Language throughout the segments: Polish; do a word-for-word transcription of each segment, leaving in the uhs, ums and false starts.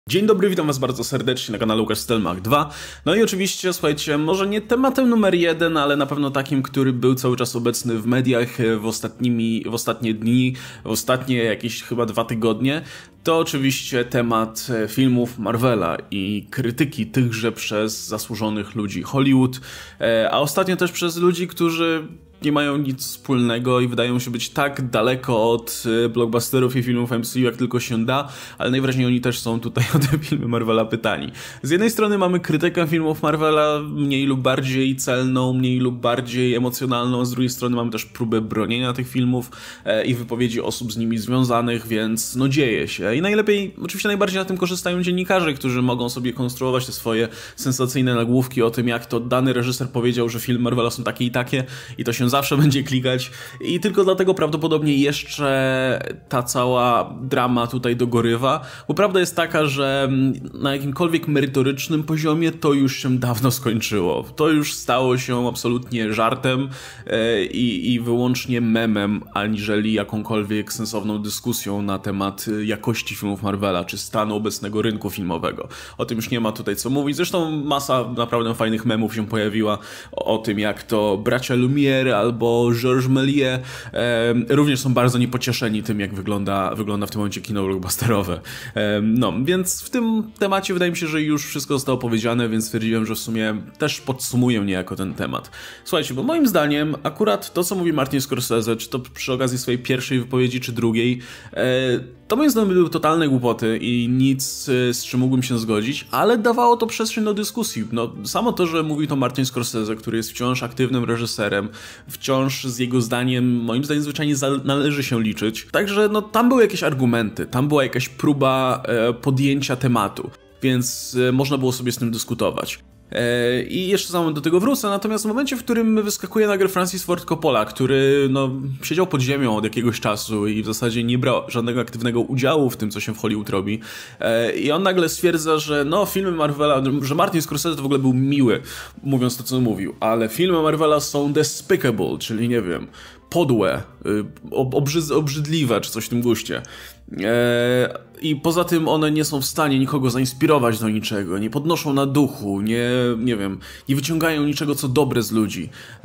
Dzień dobry, witam was bardzo serdecznie na kanale Łukasz Stelmach dwa. No i oczywiście, słuchajcie, może nie tematem numer jeden, ale na pewno takim, który był cały czas obecny w mediach w, ostatnimi, w ostatnie dni, w ostatnie jakieś chyba dwa tygodnie, to oczywiście temat filmów Marvela i krytyki tychże przez zasłużonych ludzi Hollywood, a ostatnio też przez ludzi, którzy nie mają nic wspólnego i wydają się być tak daleko od blockbusterów i filmów M C U jak tylko się da, ale najwyraźniej oni też są tutaj o te filmy Marvela pytani. Z jednej strony mamy krytykę filmów Marvela mniej lub bardziej celną, mniej lub bardziej emocjonalną, z drugiej strony mamy też próbę bronienia tych filmów i wypowiedzi osób z nimi związanych, więc no dzieje się. I najlepiej, oczywiście najbardziej na tym korzystają dziennikarze, którzy mogą sobie konstruować te swoje sensacyjne nagłówki o tym, jak to dany reżyser powiedział, że filmy Marvela są takie i takie i to się zawsze będzie klikać i tylko dlatego prawdopodobnie jeszcze ta cała drama tutaj dogorywa, bo prawda jest taka, że na jakimkolwiek merytorycznym poziomie to już się dawno skończyło. To już stało się absolutnie żartem i, i wyłącznie memem, aniżeli jakąkolwiek sensowną dyskusją na temat jakości filmów Marvela, czy stanu obecnego rynku filmowego. O tym już nie ma tutaj co mówić. Zresztą masa naprawdę fajnych memów się pojawiła o, o tym, jak to bracia Lumière albo Georges Méliès e, również są bardzo niepocieszeni tym, jak wygląda, wygląda w tym momencie kino blockbusterowe. E, no, więc w tym temacie wydaje mi się, że już wszystko zostało powiedziane, więc stwierdziłem, że w sumie też podsumuję niejako ten temat. Słuchajcie, bo moim zdaniem akurat to, co mówi Martin Scorsese, czy to przy okazji swojej pierwszej wypowiedzi, czy drugiej, e, to moim zdaniem były totalne głupoty i nic, z czym mógłbym się zgodzić, ale dawało to przestrzeń do dyskusji. No, samo to, że mówi to Martin Scorsese, który jest wciąż aktywnym reżyserem, wciąż z jego zdaniem, moim zdaniem zwyczajnie należy się liczyć. Także no, tam były jakieś argumenty, tam była jakaś próba e, podjęcia tematu, więc e, można było sobie z tym dyskutować. I jeszcze za moment do tego wrócę, natomiast w momencie, w którym wyskakuje nagle Francis Ford Coppola, który no, siedział pod ziemią od jakiegoś czasu i w zasadzie nie brał żadnego aktywnego udziału w tym, co się w Hollywood robi, i on nagle stwierdza, że no filmy Marvela, że Martin Scorsese to w ogóle był miły, mówiąc to, co mówił, ale filmy Marvela są despicable, czyli nie wiem, podłe, obrzyd obrzydliwe, czy coś w tym guście. I poza tym one nie są w stanie nikogo zainspirować do niczego, nie podnoszą na duchu, nie, nie wiem, nie wyciągają niczego, co dobre z ludzi.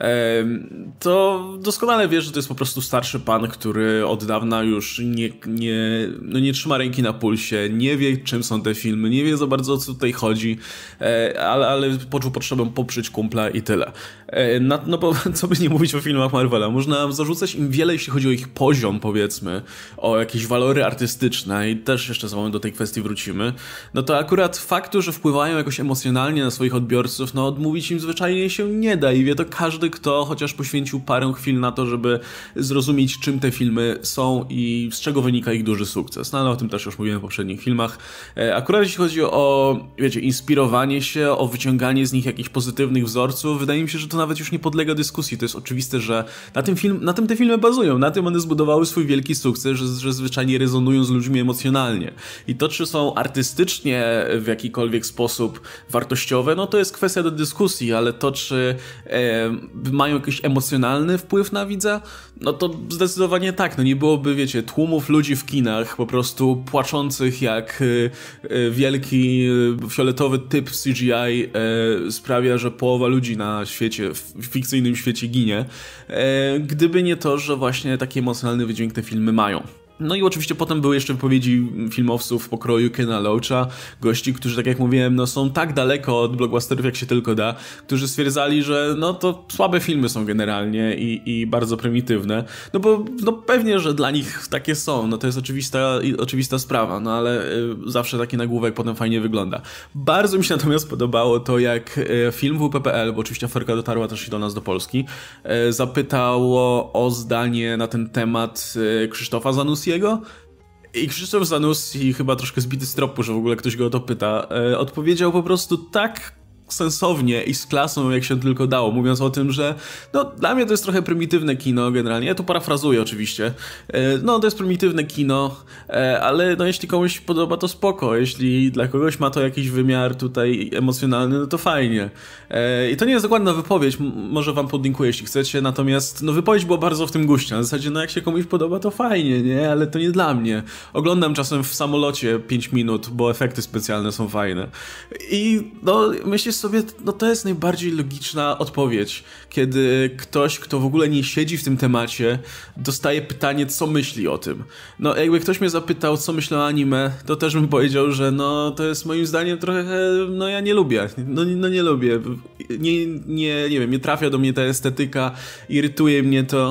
To doskonale wiesz, że to jest po prostu starszy pan, który od dawna już nie, nie, no nie trzyma ręki na pulsie, nie wie, czym są te filmy, nie wie za bardzo, o co tutaj chodzi, ale, ale poczuł potrzebę poprzeć kumpla i tyle. No, no bo co by nie mówić o filmach Marvela, można zarzucać im wiele, jeśli chodzi o ich poziom, powiedzmy, o jakieś walory artystyczne i też jeszcze za moment do tej kwestii wrócimy, no to akurat faktu, że wpływają jakoś emocjonalnie na swoich odbiorców, no odmówić im zwyczajnie się nie da i wie to każdy, kto chociaż poświęcił parę chwil na to, żeby zrozumieć, czym te filmy są i z czego wynika ich duży sukces. No ale o tym też już mówiłem w poprzednich filmach. Akurat jeśli chodzi o, wiecie, inspirowanie się, o wyciąganie z nich jakichś pozytywnych wzorców, wydaje mi się, że to nawet już nie podlega dyskusji. To jest oczywiste, że na tym, film, na tym te filmy bazują, na tym one zbudowały swój wielki sukces, że, że zwyczajnie rezonują z ludźmi emocjonalnie. I to, czy są artystycznie w jakikolwiek sposób wartościowe, no to jest kwestia do dyskusji, ale to, czy e, mają jakiś emocjonalny wpływ na widza, no to zdecydowanie tak. No nie byłoby, wiecie, tłumów ludzi w kinach po prostu płaczących jak e, e, wielki e, fioletowy typ w C G I e, sprawia, że połowa ludzi na świecie, w fikcyjnym świecie ginie, e, gdyby nie to, że właśnie taki emocjonalny wydźwięk te filmy mają. No i oczywiście potem były jeszcze wypowiedzi filmowców pokroju Kena Loacha, gości, którzy, tak jak mówiłem, no są tak daleko od blockbusterów, jak się tylko da, którzy stwierdzali, że no to słabe filmy są generalnie i, i bardzo prymitywne, no bo no pewnie, że dla nich takie są, no to jest oczywista, oczywista sprawa, no ale y, zawsze taki nagłówek potem fajnie wygląda. Bardzo mi się natomiast podobało to, jak y, film W P P L, bo oczywiście aferka dotarła też i do nas do Polski, y, zapytało o zdanie na ten temat y, Krzysztofa Zanussi. I Krzysztof Zanussi, chyba troszkę zbity z tropu, że w ogóle ktoś go o to pyta, e, odpowiedział po prostu tak sensownie i z klasą, jak się tylko dało, mówiąc o tym, że no dla mnie to jest trochę prymitywne kino generalnie, ja tu parafrazuję oczywiście, no to jest prymitywne kino, ale no jeśli komuś się podoba, to spoko, jeśli dla kogoś ma to jakiś wymiar tutaj emocjonalny, no to fajnie. I to nie jest dokładna wypowiedź, może wam podlinkuję, jeśli chcecie, natomiast no wypowiedź była bardzo w tym guście, na zasadzie no jak się komuś podoba, to fajnie, nie, ale to nie dla mnie. Oglądam czasem w samolocie pięć minut, bo efekty specjalne są fajne. I no myślę sobie, no to jest najbardziej logiczna odpowiedź, kiedy ktoś, kto w ogóle nie siedzi w tym temacie, dostaje pytanie, co myśli o tym. No jakby ktoś mnie zapytał, co myślę o anime, to też bym powiedział, że no to jest moim zdaniem trochę, no ja nie lubię, no, no nie lubię, nie, nie, nie wiem, nie trafia do mnie ta estetyka, irytuje mnie to.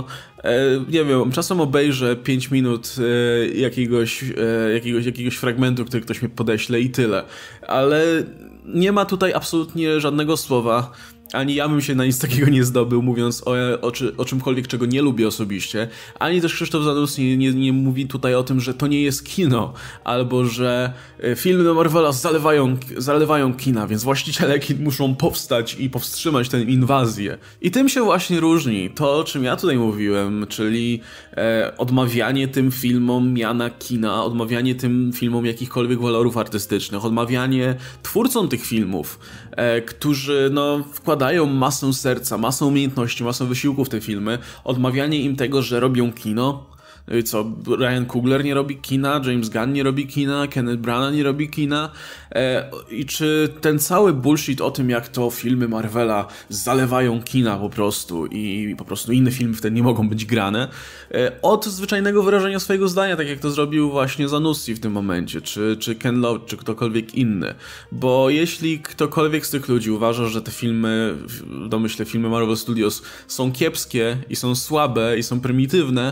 Nie wiem, czasem obejrzę pięć minut jakiegoś, jakiegoś, jakiegoś fragmentu, który ktoś mi podeśle i tyle. Ale nie ma tutaj absolutnie żadnego słowa, ani ja bym się na nic takiego nie zdobył, mówiąc o, o, czy, o czymkolwiek, czego nie lubię osobiście, ani też Krzysztof Zanussi nie, nie, nie mówi tutaj o tym, że to nie jest kino, albo że filmy Marvela zalewają, zalewają kina, więc właściciele kin muszą powstać i powstrzymać tę inwazję. I tym się właśnie różni to, o czym ja tutaj mówiłem, czyli e, odmawianie tym filmom miana kina, odmawianie tym filmom jakichkolwiek walorów artystycznych, odmawianie twórcom tych filmów, e, którzy no wkładają masę serca, masę umiejętności, masę wysiłku w te filmy, odmawianie im tego, że robią kino. No i co, Ryan Coogler nie robi kina, James Gunn nie robi kina, Kenneth Branagh nie robi kina. E, I czy ten cały bullshit o tym, jak to filmy Marvela zalewają kina po prostu i po prostu inne filmy wtedy nie mogą być grane, e, od zwyczajnego wyrażenia swojego zdania, tak jak to zrobił właśnie Zanussi w tym momencie, czy, czy Ken Loach, czy ktokolwiek inny. Bo jeśli ktokolwiek z tych ludzi uważa, że te filmy, w domyśle filmy Marvel Studios są kiepskie i są słabe i są prymitywne,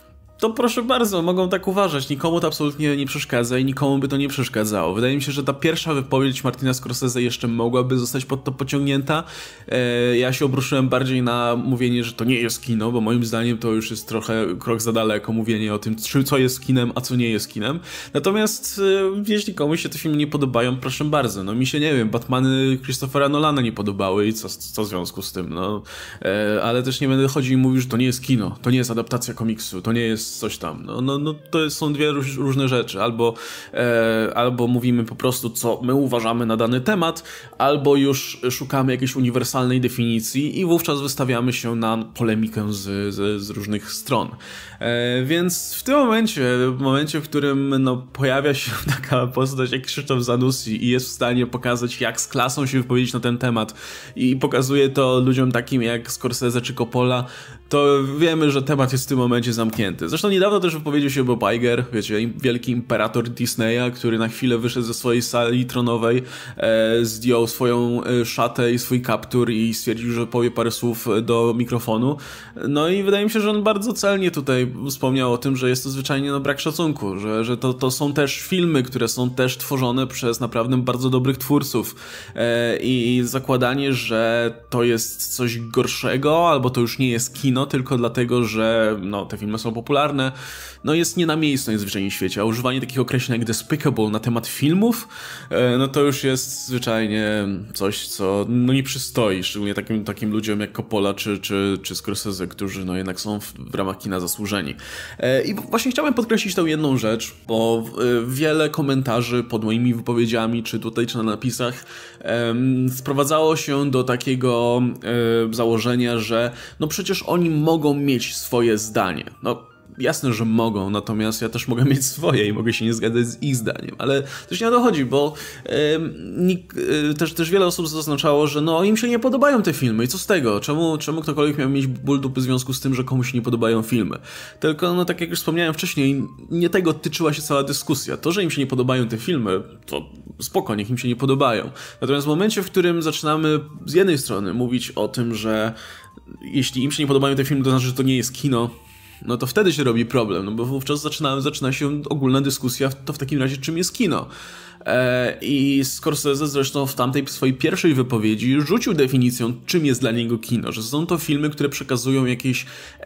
to proszę bardzo, mogą tak uważać. Nikomu to absolutnie nie przeszkadza i nikomu by to nie przeszkadzało. Wydaje mi się, że ta pierwsza wypowiedź Martina Scorsese jeszcze mogłaby zostać pod to pociągnięta. E, ja się obruszyłem bardziej na mówienie, że to nie jest kino, bo moim zdaniem to już jest trochę krok za daleko, mówienie o tym, co jest kinem, a co nie jest kinem. Natomiast e, jeśli komuś się te filmy nie podobają, proszę bardzo. No mi się, nie wiem, Batmany Christophera Nolana nie podobały i co, co w związku z tym, no. E, ale też nie będę chodził i mówił, że to nie jest kino, to nie jest adaptacja komiksu, to nie jest coś tam. No, no, no to są dwie róż, różne rzeczy. Albo, e, albo mówimy po prostu, co my uważamy na dany temat, albo już szukamy jakiejś uniwersalnej definicji i wówczas wystawiamy się na polemikę z, z, z różnych stron. E, więc w tym momencie, w momencie, w którym no, pojawia się taka postać jak Krzysztof Zanussi i jest w stanie pokazać, jak z klasą się wypowiedzieć na ten temat i pokazuje to ludziom takim jak Scorsese czy Coppola, to wiemy, że temat jest w tym momencie zamknięty. Zresztą niedawno też wypowiedział się Bob Iger, wiecie, wielki imperator Disneya, który na chwilę wyszedł ze swojej sali tronowej, e, zdjął swoją szatę i swój kaptur i stwierdził, że powie parę słów do mikrofonu. No i wydaje mi się, że on bardzo celnie tutaj wspomniał o tym, że jest to zwyczajnie no, brak szacunku, że, że to, to są też filmy, które są też tworzone przez naprawdę bardzo dobrych twórców e, i zakładanie, że to jest coś gorszego, albo to już nie jest kino, tylko dlatego, że no, te filmy są popularne, no jest nie na miejscu najzwyczajniej w świecie, a używanie takich określeń jak despicable na temat filmów, no to już jest zwyczajnie coś, co no nie przystoi, szczególnie takim, takim ludziom jak Coppola czy, czy, czy Scorsese, którzy no jednak są w, w ramach kina zasłużeni. I właśnie chciałem podkreślić tę jedną rzecz, bo wiele komentarzy pod moimi wypowiedziami, czy tutaj, czy na napisach, sprowadzało się do takiego założenia, że no przecież oni mogą mieć swoje zdanie. No jasne, że mogą, natomiast ja też mogę mieć swoje i mogę się nie zgadzać z ich zdaniem, ale też nie o to chodzi, bo yy, nik, yy, też, też wiele osób zaznaczało, że no im się nie podobają te filmy i co z tego? Czemu, czemu ktokolwiek miał mieć ból dupy w związku z tym, że komuś się nie podobają filmy? Tylko, no tak jak już wspomniałem wcześniej, nie tego tyczyła się cała dyskusja. To, że im się nie podobają te filmy, to spoko, niech im się nie podobają. Natomiast w momencie, w którym zaczynamy z jednej strony mówić o tym, że jeśli im się nie podobają te filmy, to znaczy, że to nie jest kino, no to wtedy się robi problem, no bo wówczas zaczyna, zaczyna się ogólna dyskusja, to w takim razie czym jest kino. E, I Scorsese zresztą w tamtej swojej pierwszej wypowiedzi rzucił definicją, czym jest dla niego kino, że są to filmy, które przekazują jakieś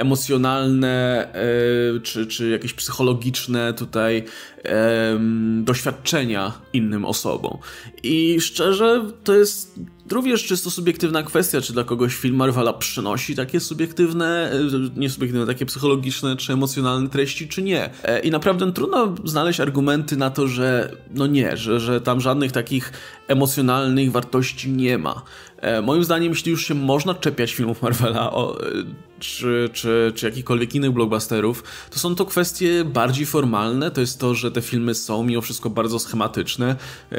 emocjonalne e, czy, czy jakieś psychologiczne tutaj e, doświadczenia innym osobom. I szczerze to jest Również czysto subiektywna kwestia, czy dla kogoś film Marvela przynosi takie subiektywne, nie subiektywne, takie psychologiczne czy emocjonalne treści, czy nie. I naprawdę trudno znaleźć argumenty na to, że no nie, że, że tam żadnych takich emocjonalnych wartości nie ma. Moim zdaniem, jeśli już się można czepiać filmów Marvela o, czy, czy, czy jakichkolwiek innych blockbusterów, to są to kwestie bardziej formalne. To jest to, że te filmy są mimo wszystko bardzo schematyczne.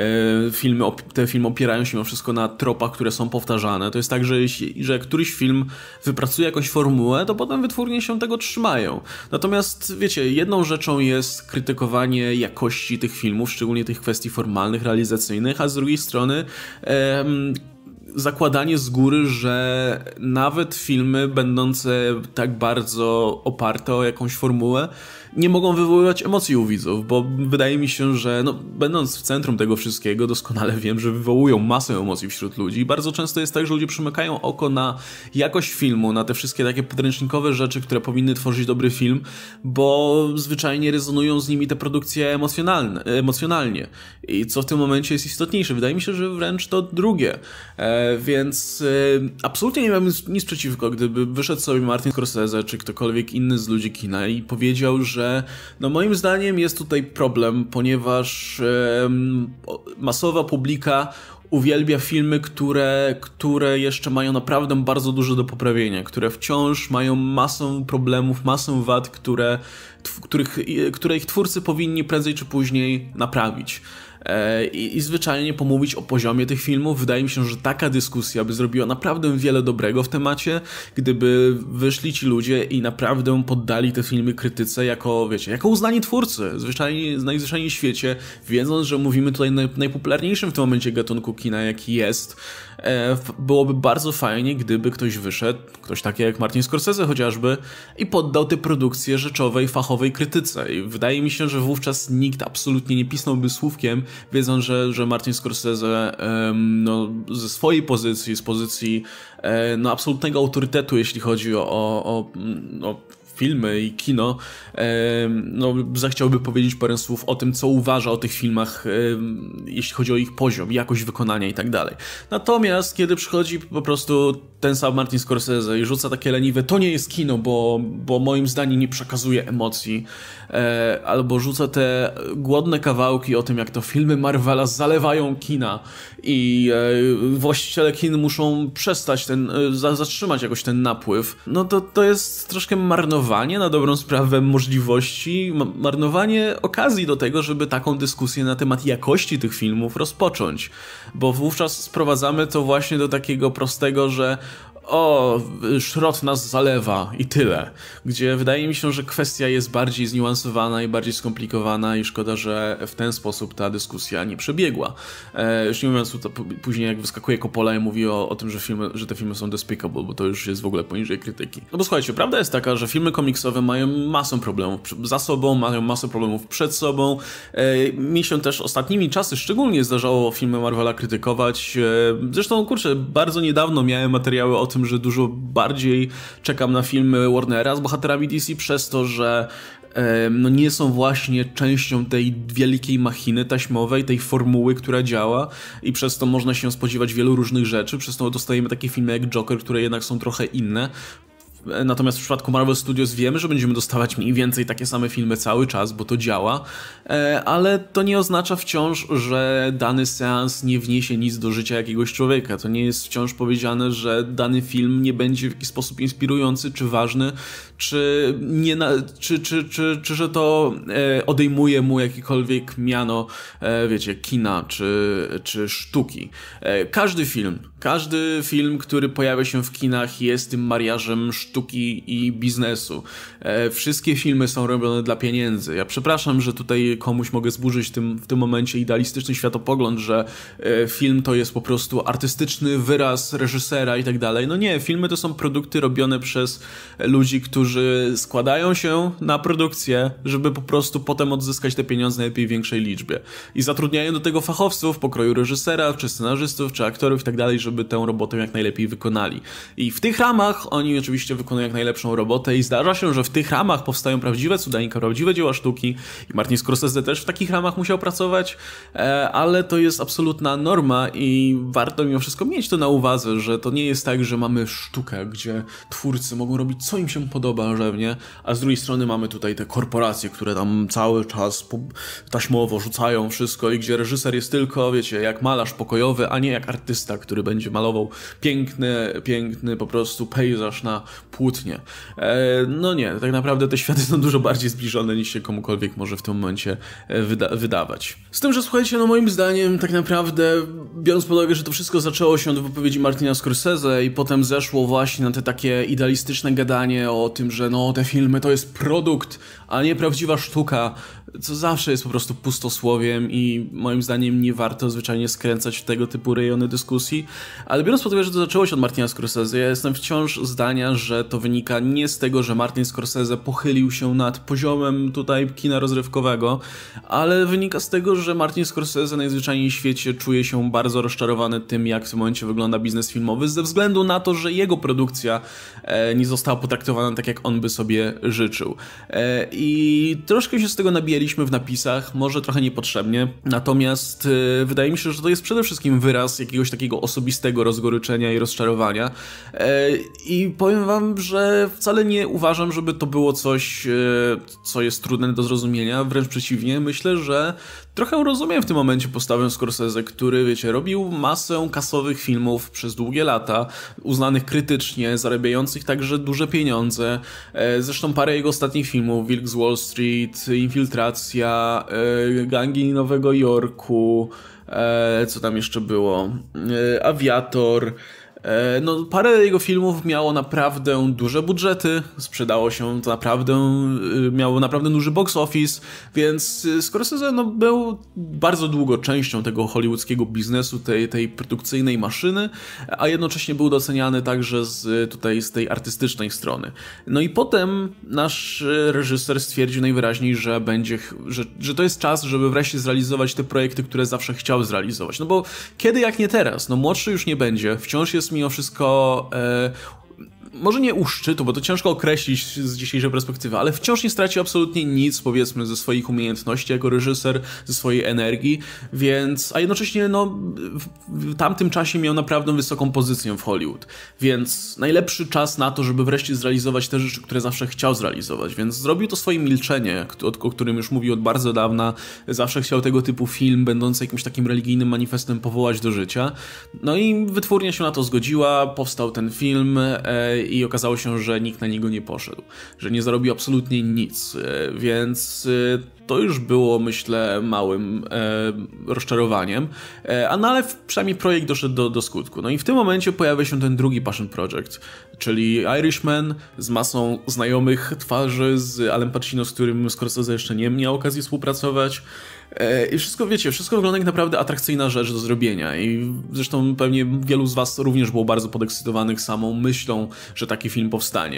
Filmy, te filmy opierają się mimo wszystko na tropach, które są powtarzane. To jest tak, że jeśli że któryś film wypracuje jakąś formułę, to potem wytwórnie się tego trzymają. Natomiast wiecie, jedną rzeczą jest krytykowanie jakości tych filmów, szczególnie tych kwestii formalnych, realizacyjnych, a z drugiej strony em, zakładanie z góry, że nawet filmy będące tak bardzo oparte o jakąś formułę nie mogą wywoływać emocji u widzów, bo wydaje mi się, że no, będąc w centrum tego wszystkiego, doskonale wiem, że wywołują masę emocji wśród ludzi i bardzo często jest tak, że ludzie przymykają oko na jakość filmu, na te wszystkie takie podręcznikowe rzeczy, które powinny tworzyć dobry film, bo zwyczajnie rezonują z nimi te produkcje emocjonalne, emocjonalnie. I co w tym momencie jest istotniejsze? Wydaje mi się, że wręcz to drugie. E, więc e, absolutnie nie mam nic przeciwko, gdyby wyszedł sobie Martin Scorsese czy ktokolwiek inny z ludzi kina i powiedział, że no moim zdaniem jest tutaj problem, ponieważ e, masowa publika uwielbia filmy, które, które jeszcze mają naprawdę bardzo dużo do poprawienia, które wciąż mają masę problemów, masę wad, które, których, które ich twórcy powinni prędzej czy później naprawić. I, i zwyczajnie pomówić o poziomie tych filmów. Wydaje mi się, że taka dyskusja by zrobiła naprawdę wiele dobrego w temacie, gdyby wyszli ci ludzie i naprawdę poddali te filmy krytyce jako, wiecie, jako uznani twórcy, zwyczajnie, najzwyczajniej w świecie, wiedząc, że mówimy tutaj o naj, najpopularniejszym w tym momencie gatunku kina, jaki jest. E, byłoby bardzo fajnie, gdyby ktoś wyszedł, ktoś taki jak Martin Scorsese chociażby, i poddał tę produkcję rzeczowej, fachowej krytyce. I wydaje mi się, że wówczas nikt absolutnie nie pisnąłby słówkiem, wiedząc, że, że Martin Scorsese um, no, ze swojej pozycji, z pozycji um, no, absolutnego autorytetu, jeśli chodzi o, o, o, o filmy i kino, no, zechciałby powiedzieć parę słów o tym, co uważa o tych filmach, jeśli chodzi o ich poziom, jakość wykonania i tak dalej. Natomiast kiedy przychodzi po prostu ten sam Martin Scorsese i rzuca takie leniwe, to nie jest kino, bo, bo moim zdaniem nie przekazuje emocji, albo rzuca te głodne kawałki o tym, jak to filmy Marvela zalewają kina i właściciele kin muszą przestać ten, zatrzymać jakoś ten napływ, no to to jest troszkę marnowanie na dobrą sprawę możliwości, marnowanie okazji do tego, żeby taką dyskusję na temat jakości tych filmów rozpocząć, bo wówczas sprowadzamy to właśnie do takiego prostego, że o, szrot nas zalewa i tyle, gdzie wydaje mi się, że kwestia jest bardziej zniuansowana i bardziej skomplikowana i szkoda, że w ten sposób ta dyskusja nie przebiegła. E, już nie mówiąc to później, jak wyskakuje Coppola i mówi o, o tym, że, filmy, że te filmy są despicable, bo to już jest w ogóle poniżej krytyki. No bo słuchajcie, prawda jest taka, że filmy komiksowe mają masę problemów za sobą, mają masę problemów przed sobą. E, mi się też ostatnimi czasy szczególnie zdarzało filmy Marvela krytykować. E, zresztą, kurczę, bardzo niedawno miałem materiały o tym, że dużo bardziej czekam na filmy Warnera z bohaterami D C przez to, że e, no nie są właśnie częścią tej wielkiej machiny taśmowej, tej formuły, która działa i przez to można się spodziewać wielu różnych rzeczy, przez to dostajemy takie filmy jak Joker, które jednak są trochę inne. Natomiast w przypadku Marvel Studios wiemy, że będziemy dostawać mniej więcej takie same filmy cały czas, bo to działa, ale to nie oznacza wciąż, że dany seans nie wniesie nic do życia jakiegoś człowieka. To nie jest wciąż powiedziane, że dany film nie będzie w jakiś sposób inspirujący czy ważny, czy, nie na, czy, czy, czy, czy że to odejmuje mu jakiekolwiek miano, wiecie, kina czy, czy sztuki. Każdy film, każdy film, który pojawia się w kinach, jest tym mariażem sztuki i biznesu. E, wszystkie filmy są robione dla pieniędzy. Ja przepraszam, że tutaj komuś mogę zburzyć tym, w tym momencie idealistyczny światopogląd, że e, film to jest po prostu artystyczny wyraz reżysera i tak dalej. No nie, filmy to są produkty robione przez ludzi, którzy składają się na produkcję, żeby po prostu potem odzyskać te pieniądze najlepiej w większej liczbie. I zatrudniają do tego fachowców pokroju reżysera, czy scenarzystów, czy aktorów i tak dalej, żeby tę robotę jak najlepiej wykonali. I w tych ramach oni oczywiście wykonują jak najlepszą robotę i zdarza się, że w tych ramach powstają prawdziwe cudeńka, prawdziwe dzieła sztuki i Martin Scorsese też w takich ramach musiał pracować, ale to jest absolutna norma i warto mimo wszystko mieć to na uwadze, że to nie jest tak, że mamy sztukę, gdzie twórcy mogą robić co im się podoba, rzewnie, a z drugiej strony mamy tutaj te korporacje, które tam cały czas taśmowo rzucają wszystko i gdzie reżyser jest tylko, wiecie, jak malarz pokojowy, a nie jak artysta, który będzie malował piękny, piękny po prostu pejzaż na płótnie. E, no nie, tak naprawdę te światy są dużo bardziej zbliżone niż się komukolwiek może w tym momencie wyda wydawać. Z tym, że słuchajcie, no moim zdaniem tak naprawdę, biorąc pod uwagę, że to wszystko zaczęło się od wypowiedzi Martina Scorsese i potem zeszło właśnie na te takie idealistyczne gadanie o tym, że no te filmy to jest produkt, a nie prawdziwa sztuka, co zawsze jest po prostu pustosłowiem i moim zdaniem nie warto zwyczajnie skręcać w tego typu rejony dyskusji, ale biorąc pod uwagę, że to zaczęło się od Martina Scorsese, ja jestem wciąż zdania, że to wynika nie z tego, że Martin Scorsese pochylił się nad poziomem tutaj kina rozrywkowego, ale wynika z tego, że Martin Scorsese najzwyczajniej w świecie czuje się bardzo rozczarowany tym, jak w tym momencie wygląda biznes filmowy, ze względu na to, że jego produkcja e, nie została potraktowana tak, jak on by sobie życzył. E, I troszkę się z tego nabijaliśmy w napisach, może trochę niepotrzebnie, natomiast e, wydaje mi się, że to jest przede wszystkim wyraz jakiegoś takiego osobistego rozgoryczenia i rozczarowania. E, I powiem wam, że wcale nie uważam, żeby to było coś, e, co jest trudne do zrozumienia, wręcz przeciwnie, myślę, że trochę rozumiem w tym momencie postawę Scorsese, który, wiecie, robił masę kasowych filmów przez długie lata, uznanych krytycznie, zarabiających także duże pieniądze. Zresztą parę jego ostatnich filmów, Wilk z Wall Street, Infiltracja, Gangi Nowego Jorku, co tam jeszcze było, Aviator. No, parę jego filmów miało naprawdę duże budżety, sprzedało się to naprawdę, miało naprawdę duży box office, więc Scorsese no, był bardzo długo częścią tego hollywoodzkiego biznesu, tej, tej produkcyjnej maszyny, a jednocześnie był doceniany także z, tutaj z tej artystycznej strony. No i potem nasz reżyser stwierdził najwyraźniej, że będzie, że, że to jest czas, żeby wreszcie zrealizować te projekty, które zawsze chciał zrealizować. No bo kiedy jak nie teraz? No młodszy już nie będzie, wciąż jest mimo wszystko e, może nie u szczytu, bo to ciężko określić z dzisiejszej perspektywy, ale wciąż nie stracił absolutnie nic, powiedzmy, ze swoich umiejętności jako reżyser, ze swojej energii, więc, a jednocześnie no, w, w tamtym czasie miał naprawdę wysoką pozycję w Hollywood, więc najlepszy czas na to, żeby wreszcie zrealizować te rzeczy, które zawsze chciał zrealizować, więc zrobił to swoim milczenie, o, o którym już mówił od bardzo dawna, zawsze chciał tego typu film, będący jakimś takim religijnym manifestem, powołać do życia, no i wytwórnia się na to zgodziła, powstał ten film, e, i okazało się, że nikt na niego nie poszedł, że nie zarobił absolutnie nic, więc to już było, myślę, małym e, rozczarowaniem, e, a no ale przynajmniej projekt doszedł do, do skutku. No i w tym momencie pojawia się ten drugi passion project, czyli Irishman z masą znajomych twarzy, z Alem Pacino, z którym Scorsese jeszcze nie miał okazji współpracować. I wszystko, wiecie, wszystko wygląda jak naprawdę atrakcyjna rzecz do zrobienia i zresztą pewnie wielu z was również było bardzo podekscytowanych samą myślą, że taki film powstanie.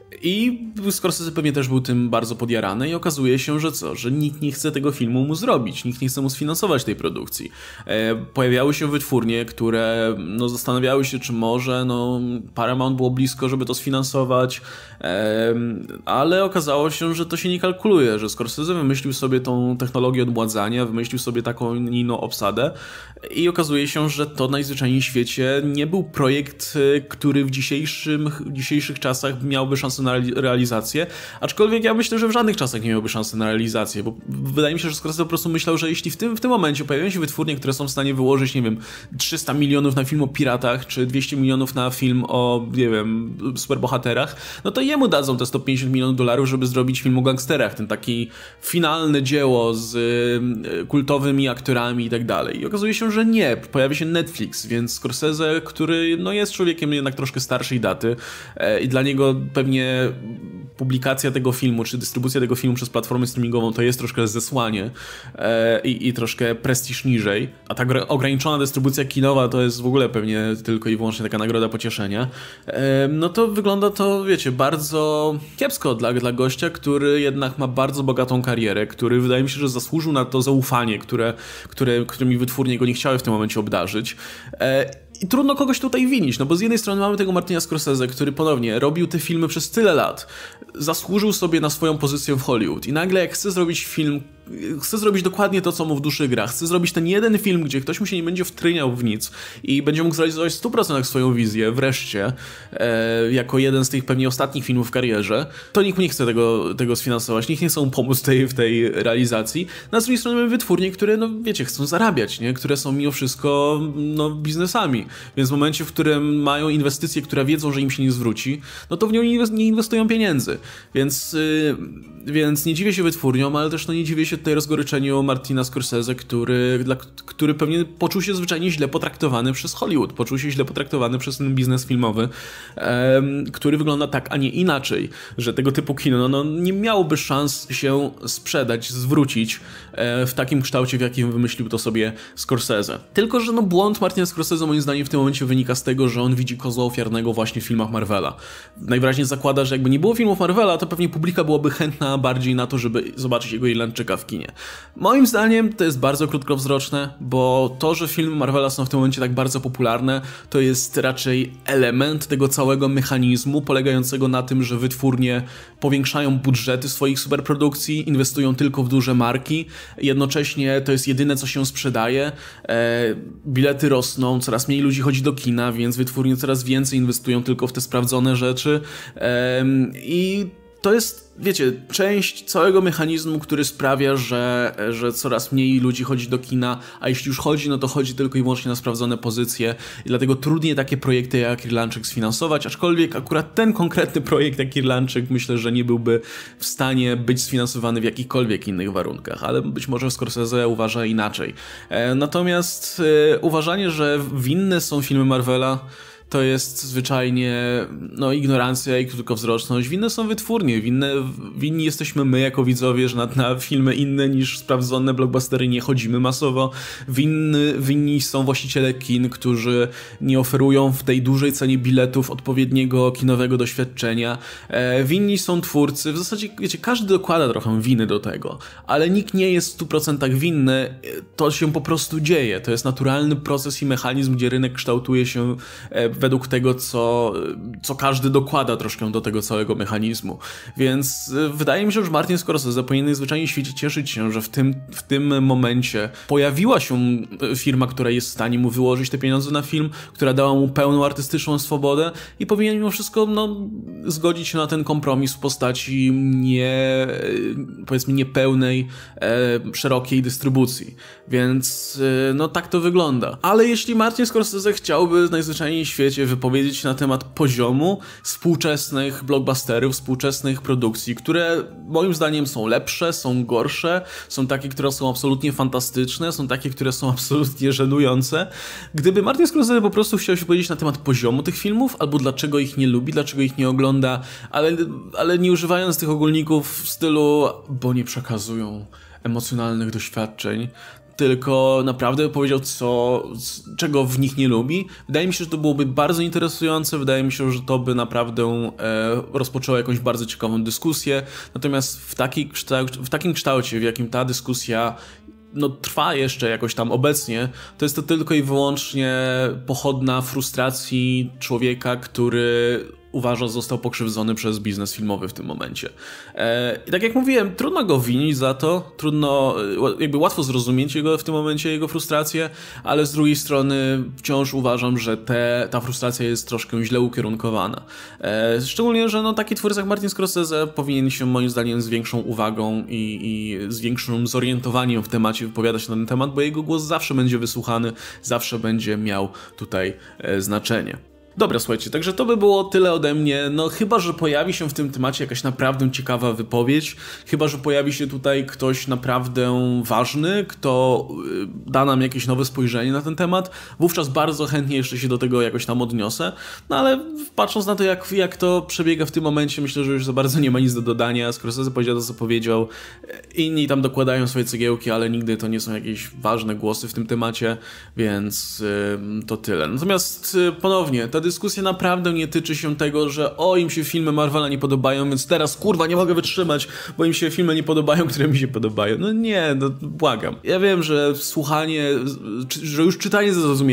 I Scorsese pewnie też był tym bardzo podjarany i okazuje się, że co, że nikt nie chce tego filmu mu zrobić, nikt nie chce mu sfinansować tej produkcji. E, pojawiały się wytwórnie, które no, zastanawiały się, czy może, no Paramount było blisko, żeby to sfinansować, e, ale okazało się, że to się nie kalkuluje, że Scorsese wymyślił sobie tą technologię odmładzania, wymyślił sobie taką inną obsadę i okazuje się, że to najzwyczajniej w świecie nie był projekt, który w dzisiejszym, dzisiejszych czasach miałby szansę na realizację, aczkolwiek ja myślę, że w żadnych czasach nie miałby szansy na realizację, bo wydaje mi się, że Scorsese po prostu myślał, że jeśli w tym, w tym momencie pojawią się wytwórnie, które są w stanie wyłożyć, nie wiem, trzysta milionów na film o piratach, czy dwieście milionów na film o, nie wiem, superbohaterach, no to jemu dadzą te sto pięćdziesiąt milionów dolarów, żeby zrobić film o gangsterach, ten taki finalne dzieło z y, kultowymi aktorami i tak dalej. I okazuje się, że nie. Pojawia się Netflix, więc Scorsese, który no, jest człowiekiem jednak troszkę starszej daty e, i dla niego pewnie publikacja tego filmu, czy dystrybucja tego filmu przez platformę streamingową to jest troszkę zesłanie e, i, i troszkę prestiż niżej, a ta ograniczona dystrybucja kinowa to jest w ogóle pewnie tylko i wyłącznie taka nagroda pocieszenia, e, no to wygląda to, wiecie, bardzo kiepsko dla, dla gościa, który jednak ma bardzo bogatą karierę, który wydaje mi się, że zasłużył na to zaufanie, które, które, którymi wytwórnie go nie chciały w tym momencie obdarzyć. E, I trudno kogoś tutaj winić, no bo z jednej strony mamy tego Martina Scorsese, który ponownie robił te filmy przez tyle lat, zasłużył sobie na swoją pozycję w Hollywood i nagle jak chce zrobić film, chce zrobić dokładnie to, co mu w duszy gra, chce zrobić ten jeden film, gdzie ktoś mu się nie będzie wtryniał w nic i będzie mógł zrealizować w stu procentach swoją wizję, wreszcie, e, jako jeden z tych pewnie ostatnich filmów w karierze, to nikt nie chce tego, tego sfinansować, nikt nie chce mu pomóc tej, w tej realizacji. Na drugiej stronie mamy wytwórnie, które, no wiecie, chcą zarabiać, nie? Które są mimo wszystko, no, biznesami. Więc w momencie, w którym mają inwestycje, które wiedzą, że im się nie zwróci, no to w nią nie inwestują pieniędzy. Więc, yy, więc nie dziwię się wytwórniom, ale też no nie dziwię się tutaj rozgoryczeniu Martina Scorsese, który, dla, który pewnie poczuł się zwyczajnie źle potraktowany przez Hollywood, poczuł się źle potraktowany przez ten biznes filmowy, yy, który wygląda tak, a nie inaczej, że tego typu kino no, no, nie miałoby szans się sprzedać, zwrócić yy, w takim kształcie, w jakim wymyślił to sobie Scorsese. Tylko, że no błąd Martina Scorsese moim zdaniem w tym momencie wynika z tego, że on widzi kozła ofiarnego właśnie w filmach Marvela. Najwyraźniej zakłada, że jakby nie było filmów Marvela, to pewnie publika byłaby chętna bardziej na to, żeby zobaczyć jego Irlandczyka w kinie. Moim zdaniem to jest bardzo krótkowzroczne, bo to, że filmy Marvela są w tym momencie tak bardzo popularne, to jest raczej element tego całego mechanizmu polegającego na tym, że wytwórnie powiększają budżety swoich superprodukcji, inwestują tylko w duże marki, jednocześnie to jest jedyne, co się sprzedaje. E, bilety rosną, coraz mniej ludzi chodzi do kina, więc wytwórnie coraz więcej inwestują tylko w te sprawdzone rzeczy e, i to jest, wiecie, część całego mechanizmu, który sprawia, że, że coraz mniej ludzi chodzi do kina, a jeśli już chodzi, no to chodzi tylko i wyłącznie na sprawdzone pozycje i dlatego trudniej takie projekty jak Irlandczyk sfinansować, aczkolwiek akurat ten konkretny projekt jak Irlandczyk myślę, że nie byłby w stanie być sfinansowany w jakichkolwiek innych warunkach, ale być może Scorsese uważa inaczej. E, natomiast e, uważanie, że winne są filmy Marvela, to jest zwyczajnie no, ignorancja i krótkowzroczność. Winne są wytwórnie, winne, winni jesteśmy my jako widzowie, że na, na filmy inne niż sprawdzone blockbustery nie chodzimy masowo. Winny, winni są właściciele kin, którzy nie oferują w tej dużej cenie biletów odpowiedniego kinowego doświadczenia. E, winni są twórcy. W zasadzie, wiecie, każdy dokłada trochę winy do tego, ale nikt nie jest w stu procentach winny. To się po prostu dzieje. To jest naturalny proces i mechanizm, gdzie rynek kształtuje się e, według tego, co, co każdy dokłada troszkę do tego całego mechanizmu. Więc wydaje mi się, że Martin Scorsese powinien zwyczajnie świecie cieszyć się, że w tym, w tym momencie pojawiła się firma, która jest w stanie mu wyłożyć te pieniądze na film, która dała mu pełną artystyczną swobodę i powinien mimo wszystko no, zgodzić się na ten kompromis w postaci nie, powiedzmy niepełnej, e, szerokiej dystrybucji. Więc e, no tak to wygląda. Ale jeśli Martin Scorsese chciałby najzwyczajniej w świecie wypowiedzieć się na temat poziomu współczesnych blockbusterów, współczesnych produkcji, które moim zdaniem są lepsze, są gorsze, są takie, które są absolutnie fantastyczne, są takie, które są absolutnie żenujące. Gdyby Martin Scorsese po prostu chciał się powiedzieć na temat poziomu tych filmów, albo dlaczego ich nie lubi, dlaczego ich nie ogląda, ale, ale nie używając tych ogólników w stylu, bo nie przekazują emocjonalnych doświadczeń, tylko naprawdę powiedział, co, czego w nich nie lubi. Wydaje mi się, że to byłoby bardzo interesujące, wydaje mi się, że to by naprawdę e, rozpoczęło jakąś bardzo ciekawą dyskusję, natomiast w, taki kształt, w takim kształcie, w jakim ta dyskusja no, trwa jeszcze jakoś tam obecnie, to jest to tylko i wyłącznie pochodna frustracji człowieka, który uważa, że został pokrzywdzony przez biznes filmowy w tym momencie. E, I tak jak mówiłem, trudno go winić za to, trudno, jakby łatwo zrozumieć jego w tym momencie, jego frustrację, ale z drugiej strony wciąż uważam, że te, ta frustracja jest troszkę źle ukierunkowana. E, szczególnie, że no, taki twórca jak Martin Scorsese powinien się moim zdaniem z większą uwagą i, i z większym zorientowaniem w temacie wypowiadać na ten temat, bo jego głos zawsze będzie wysłuchany, zawsze będzie miał tutaj e, znaczenie. Dobra, słuchajcie, także to by było tyle ode mnie, no chyba, że pojawi się w tym temacie jakaś naprawdę ciekawa wypowiedź, chyba, że pojawi się tutaj ktoś naprawdę ważny, kto da nam jakieś nowe spojrzenie na ten temat, wówczas bardzo chętnie jeszcze się do tego jakoś tam odniosę, no ale patrząc na to, jak, jak to przebiega w tym momencie, myślę, że już za bardzo nie ma nic do dodania. Scorsese powiedział to, co powiedział, inni tam dokładają swoje cegiełki, ale nigdy to nie są jakieś ważne głosy w tym temacie, więc yy, to tyle. Natomiast yy, ponownie, ta dyskusja naprawdę nie tyczy się tego, że o, im się filmy Marvela nie podobają, więc teraz kurwa nie mogę wytrzymać, bo im się filmy nie podobają, które mi się podobają. No nie, no błagam. Ja wiem, że słuchanie, że już czytanie ze zrozumieniem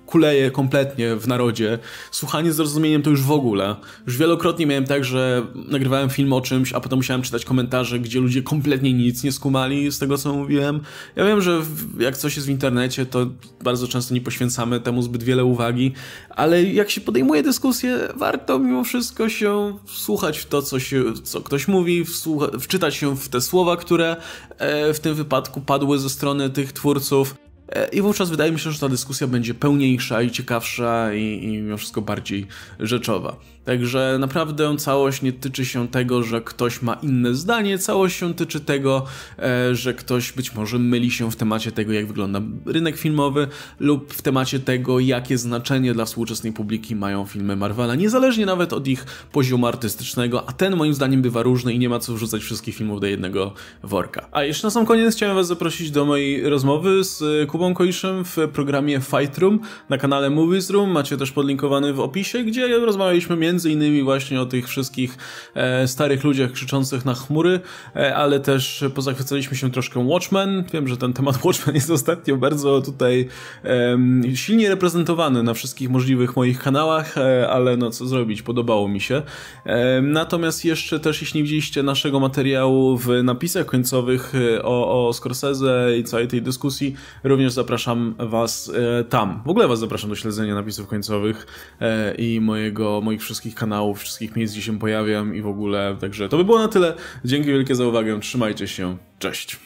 kuleje kompletnie w narodzie. Słuchanie z zrozumieniem to już w ogóle. Już wielokrotnie miałem tak, że nagrywałem film o czymś, a potem musiałem czytać komentarze, gdzie ludzie kompletnie nic nie skumali z tego, co mówiłem. Ja wiem, że jak coś jest w internecie, to bardzo często nie poświęcamy temu zbyt wiele uwagi, ale jak się podejmuje dyskusję, warto mimo wszystko się wsłuchać w to, co, się, co ktoś mówi, wsłucha- wczytać się w te słowa, które e, w tym wypadku padły ze strony tych twórców. I wówczas wydaje mi się, że ta dyskusja będzie pełniejsza i ciekawsza i, i mimo wszystko bardziej rzeczowa. Także naprawdę całość nie tyczy się tego, że ktoś ma inne zdanie, całość się tyczy tego, e, że ktoś być może myli się w temacie tego, jak wygląda rynek filmowy lub w temacie tego, jakie znaczenie dla współczesnej publiki mają filmy Marvela, niezależnie nawet od ich poziomu artystycznego, a ten moim zdaniem bywa różny i nie ma co wrzucać wszystkich filmów do jednego worka. A jeszcze na sam koniec chciałem was zaprosić do mojej rozmowy z Kubą Koiszem w programie Fight Room na kanale Movies Room, macie też podlinkowany w opisie, gdzie rozmawialiśmy między Między innymi właśnie o tych wszystkich e, starych ludziach krzyczących na chmury, e, ale też pozachwycaliśmy się troszkę Watchmen. Wiem, że ten temat Watchmen jest ostatnio bardzo tutaj e, silnie reprezentowany na wszystkich możliwych moich kanałach, e, ale no co zrobić, podobało mi się. E, natomiast jeszcze też, jeśli nie widzieliście naszego materiału w napisach końcowych o, o Scorsese i całej tej dyskusji, również zapraszam was e, tam. W ogóle was zapraszam do śledzenia napisów końcowych e, i mojego, moich wszystkich kanałów, wszystkich miejsc, gdzie się pojawiam i w ogóle. Także to by było na tyle. Dzięki wielkie za uwagę. Trzymajcie się. Cześć.